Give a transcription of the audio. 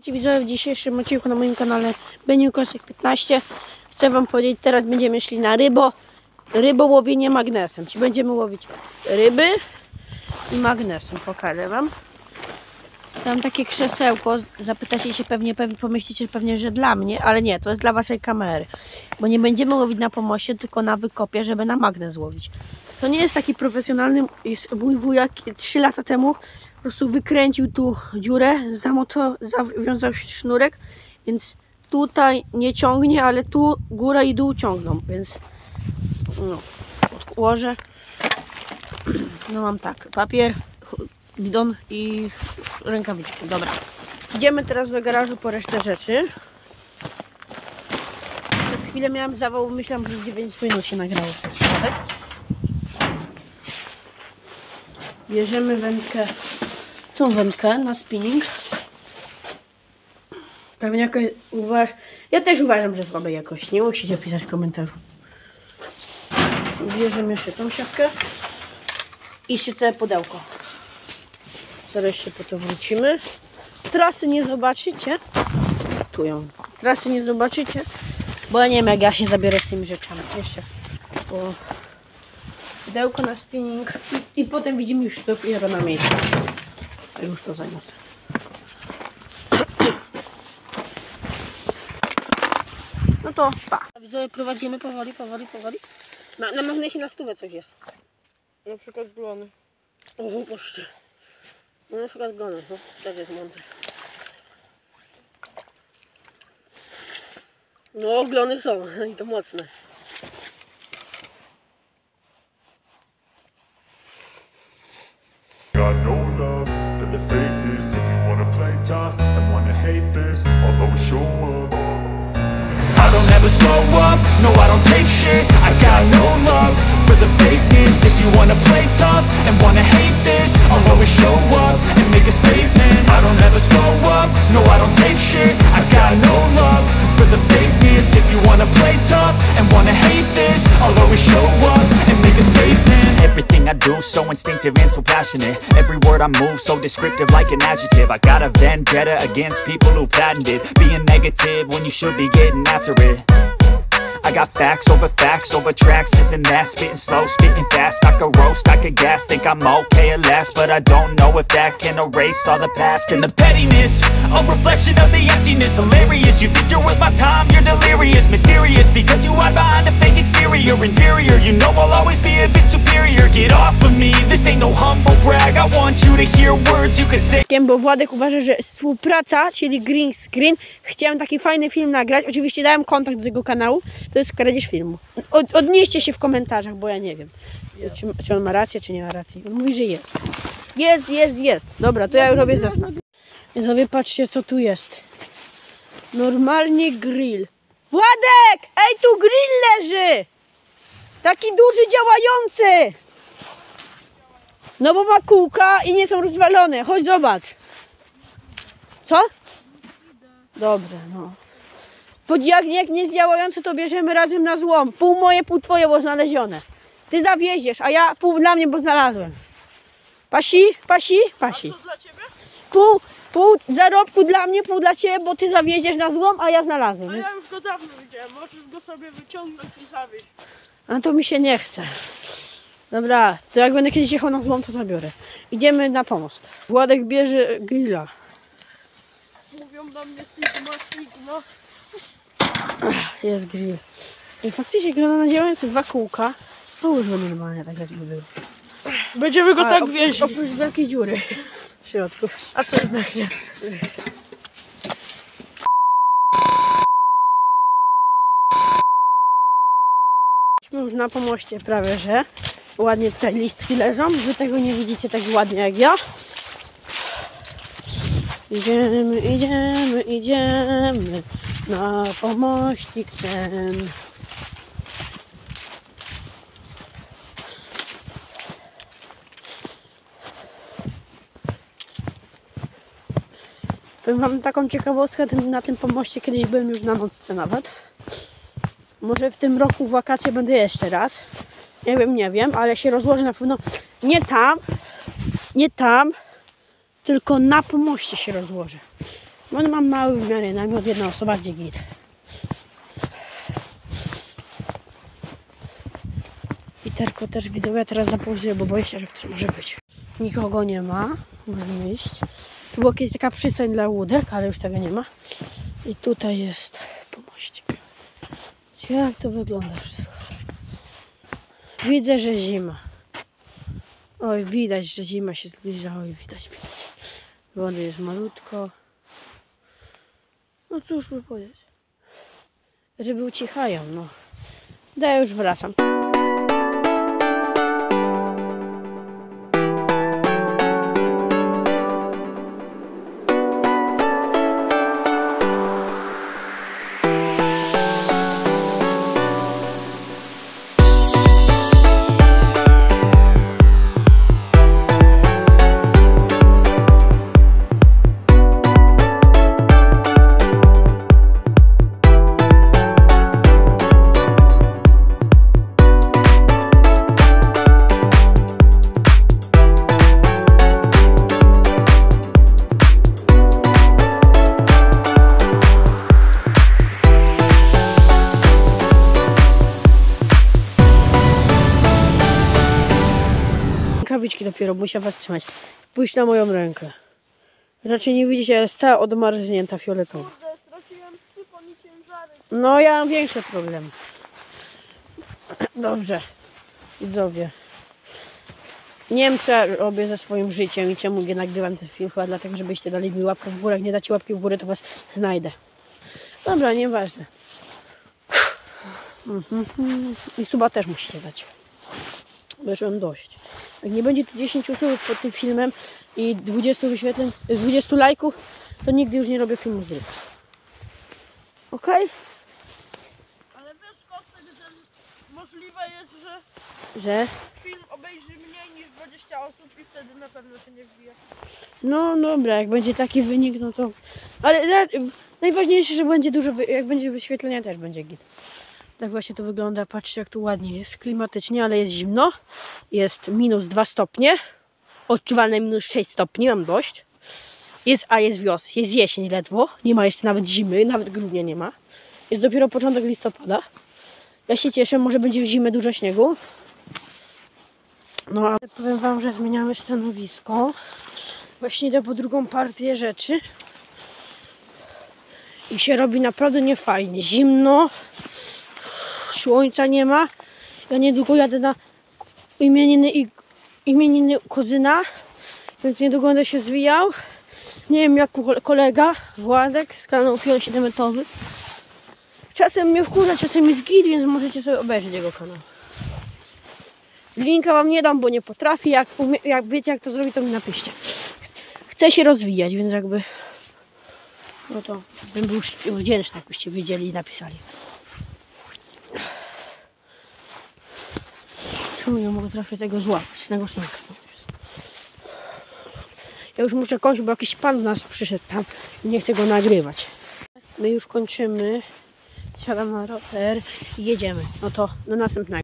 Widzowie, w dzisiejszym odcinku na moim kanale Beniukosek15 chcę wam powiedzieć, teraz będziemy szli na rybołowienie magnesem. Czyli będziemy łowić ryby i magnesem. Pokażę wam. Tam takie krzesełko, zapytacie się pewnie pomyślicie pewnie, że dla mnie, ale nie, to jest dla waszej kamery. Bo nie będziemy łowić na pomoście, tylko na wykopie, żeby na magnes łowić. To nie jest taki profesjonalny, mój wujek 3 lata temu po prostu wykręcił tu dziurę, zawiązał sznurek, więc tutaj nie ciągnie, ale tu góra i dół ciągną, więc no, odłożę. No mam tak, papier, bidon i rękawiczki. Dobra, idziemy teraz do garażu po resztę rzeczy. Przez chwilę miałam zawał, myślałam, że 9 minut się nagrało przez przypadek. Bierzemy wędkę, tą wędkę na spinning. Pewnie jakoś ja też uważam, że słabej jakości. Nie musicie pisać w komentarzu. Bierzemy jeszcze tą siatkę i jeszcze całe pudełko. Zaraz się po to wrócimy. Trasy nie zobaczycie. Tu ją. Trasy nie zobaczycie, bo ja nie wiem, jak ja się zabiorę z tymi rzeczami. Jeszcze po pudełko na spinning i potem widzimy już dopiero na miejscu. A już to zaniosę. No to pa. Widzowie, prowadzimy powoli. Na magnesie na stówę coś jest. Na przykład glony. O, poszcie. No na przykład glony, no tak jest mądre. No glony są i to mocne. Got no love for the fakeness. If you wanna play tough and wanna hate this, I'll always show up. I don't ever slow up, no I don't take shit. I got no love for the fakeness. If you wanna play tough and wanna hate this, I'll always show up and make a statement. I don't ever slow up, no I don't take shit. I got no love for the fakeness. If you wanna play tough and wanna hate this, I'll always show up and make a statement. Everything I do so instinctive and so passionate. Every word I move so descriptive like an adjective. I got a vendetta against people who patented being negative when you should be getting after it. I got facts over tracks, this and that. Spitting slow, spitting fast, I could roast, I could gas. Think I'm okay at last, but I don't know if that can erase all the past. And the pettiness, a reflection of the emptiness. Hilarious, you think you're worth my time, you're delirious. Mysterious, because you hide behind a fake exterior. Inferior, you know I'll always be a bit superior. Get off of me, this ain't no humble brag. I want you to hear words you can say. Bo Władek uważa, że współpraca, czyli green screen. Chciałem taki fajny film nagrać. Oczywiście dałem kontakt do tego kanału. To jest kradzież filmu. Odnieście się w komentarzach, bo ja nie wiem, czy on ma rację, czy nie ma racji. On mówi, że jest. Jest. Dobra, to ja już robię zestaw. I sobie patrzcie, co tu jest. Normalnie grill. Władek! Ej, tu grill leży! Taki duży, działający! No bo ma kółka i nie są rozwalone. Chodź, zobacz. Co? Dobra, no. Jak nie jest działający, to bierzemy razem na złom. Pół moje, pół twoje, bo znalezione. Ty zawieziesz, a ja pół dla mnie, bo znalazłem. Pasi? A co dla ciebie? Pół zarobku dla mnie, pół dla ciebie, bo ty zawieziesz na złom, a ja znalazłem. A ja już go dawno widziałem, możesz go sobie wyciągnąć i zawieźć. A to mi się nie chce. Dobra, to jak będę kiedyś jechał na złom, to zabiorę. Idziemy na pomost. Władek bierze grilla. Mówią do mnie Sigma. Jest grill. I faktycznie wygląda na działający 2 kółka. Połóżmy normalnie, tak jakby było. Będziemy go tak wieźć. Oprócz wielkiej dziury w środku. A co jednak nie? Jesteśmy już na pomoście prawie, że ładnie tutaj listki leżą. Wy tego nie widzicie tak ładnie jak ja. Idziemy na pomościk ten. Powiem wam taką ciekawostkę, na tym pomoście kiedyś byłem już na nocce nawet. Może w tym roku w wakacje będę jeszcze raz. Nie wiem, ale się rozłożę na pewno nie tam, tylko na pomoście się rozłożę. Bo mam mały w miarę namiot, jedna osoba, gdzie git. I tylko też widzowie, ja teraz zapauzuję, bo boję się, że ktoś może być. Nikogo nie ma, możemy iść. Tu była kiedyś taka przystań dla łódek, ale już tego nie ma. I tutaj jest pomościk. Jak to wygląda wszystko? Widzę, że zima. Oj, widać, że zima się zbliża. Oj, widać. Wody jest malutko. No cóż by powiedzieć. Ryby ucichają, no. Ja już wracam. Rękawiczki dopiero, muszę was trzymać. Pójść na moją rękę. Raczej nie widzicie, jest cała odmarznięta fioletowa. Kurde, straciłem sypon i ciężary. No ja mam większe problemy. Dobrze. Widzowie. Nie wiem, co ja robię ze swoim życiem i czemu nie nagrywam ten film. Chyba dlatego, żebyście dali mi łapkę w górę. Jak nie dacie łapki w górę, to was znajdę. Dobra, nieważne. I suba też musicie dać. Bo już mam dość. Jak nie będzie tu 10 subów pod tym filmem i 20 wyświetleń, 20 lajków, to nigdy już nie robię filmu z ryb. Okej? Ale wiesz, wtedy ten możliwe jest, Że? film obejrzy mniej niż 20 osób i wtedy na pewno się nie wbije. No dobra, jak będzie taki wynik, no to... Ale najważniejsze, że będzie dużo, jak będzie wyświetlenia, też będzie git. Tak właśnie to wygląda, patrzcie jak tu ładnie jest, klimatycznie, ale jest zimno. Jest minus 2 stopnie, odczuwalne minus 6 stopni, mam dość. Jest jest jesień ledwo, nie ma jeszcze nawet zimy, nawet grudnia nie ma. Jest dopiero początek listopada. Ja się cieszę, może będzie w zimę dużo śniegu. No ale powiem wam, że zmieniamy stanowisko. Właśnie idę po drugą partię rzeczy. I się robi naprawdę niefajnie. Zimno. Słońca nie ma. Ja niedługo jadę na imieniny kuzyna. Więc niedługo będę się zwijał. Nie wiem jak kolega Władek z kanału Fiol 7-metowy. Czasem mnie wkurza, czasem jest git, więc możecie sobie obejrzeć jego kanał. Linka wam nie dam, bo nie potrafię. Jak wiecie jak to zrobić, to mi napiszcie. Chcę się rozwijać, więc jakby... No to bym był wdzięczny, jakbyście wiedzieli i napisali. Czemu nie mogę trafić tego złapać z tego sznurka? Ja już muszę kończyć, bo jakiś pan do nas przyszedł tam i nie chcę go nagrywać. My już kończymy. Siadam na rower i jedziemy. No to do następnego.